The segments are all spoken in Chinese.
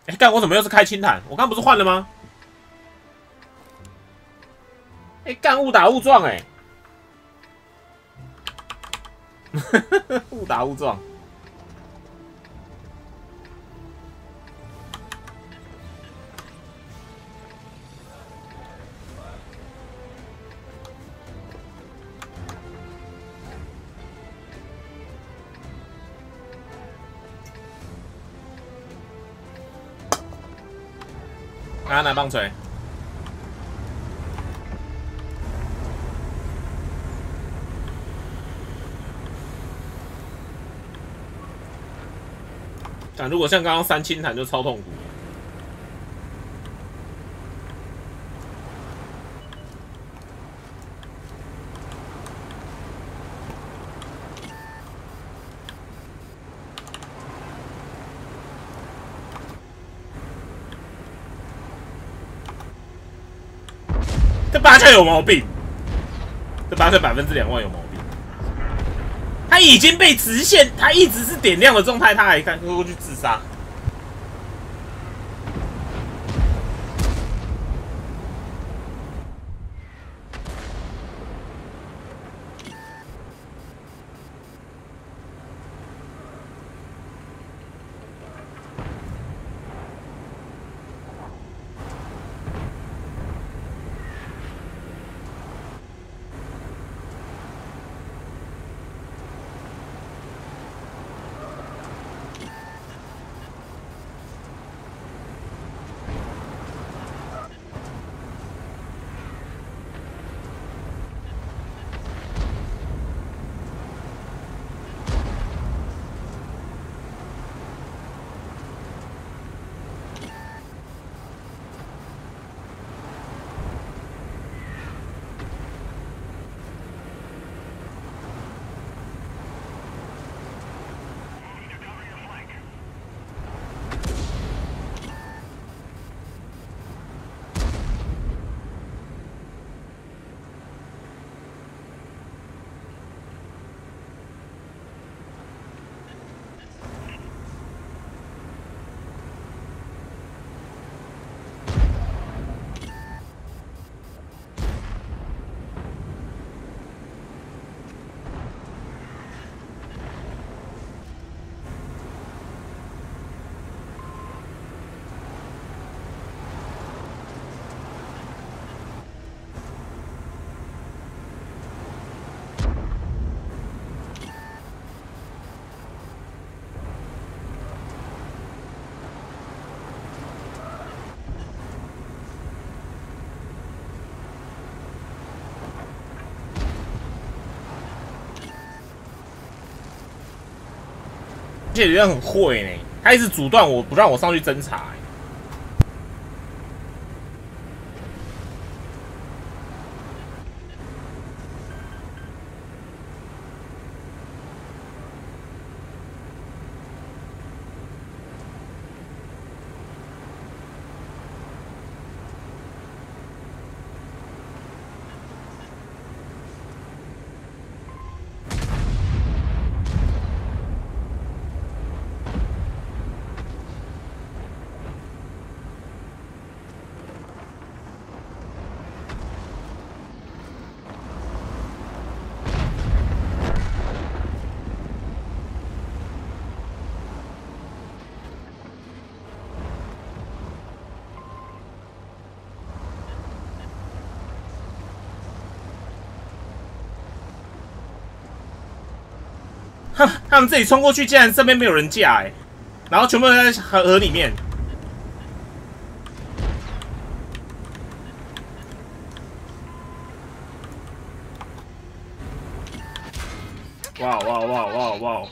哎，干我怎么又是开清坦？我刚不是换了吗？哎，干误打误撞哎、误打误撞。啊，拿棒槌。但如果像刚刚3清弹就超痛苦。这八下有毛病，这八下2%有毛病。他已经被直线，他一直是点亮的状态，他还敢过去自杀。而且人很会呢，他一直阻断我，不让我上去侦查。他们自己冲过去，竟然这边没有人架哎，然后全部人在河里面。哇哇哇哇哇！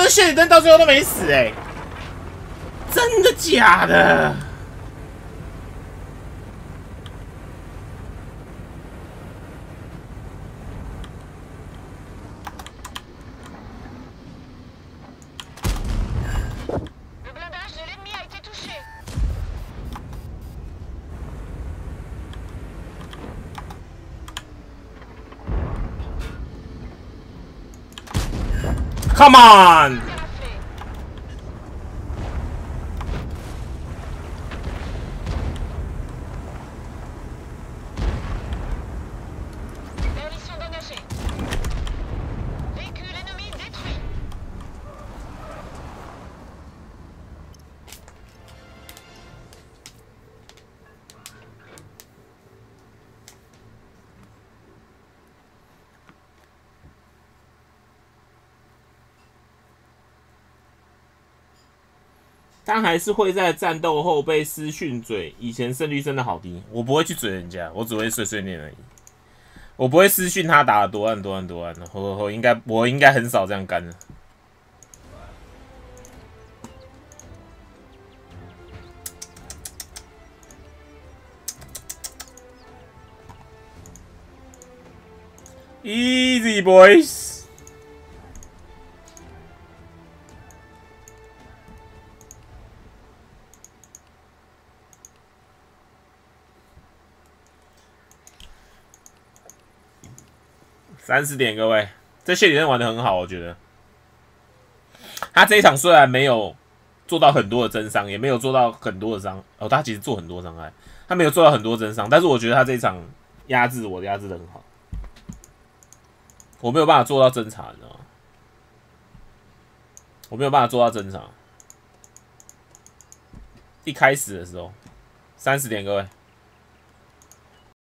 这谢里登到最后都没死哎、欸，真的假的？Come on！ 但还是会在战斗后被私讯嘴，以前胜率真的好低。我不会去嘴人家，我只会碎碎念而已。我不会私讯他打了多暗多暗多暗的，我应该很少这样干的。Easy boys。30点，各位，这谢里登玩的很好，我觉得。他这一场虽然没有做到很多的真伤，也没有做到很多的伤，哦，他其实做很多伤害，他没有做到很多真伤，但是我觉得他这一场压制我压制的很好。我没有办法做到侦查，你知道吗？我没有办法做到侦查。一开始的时候，30点，各位。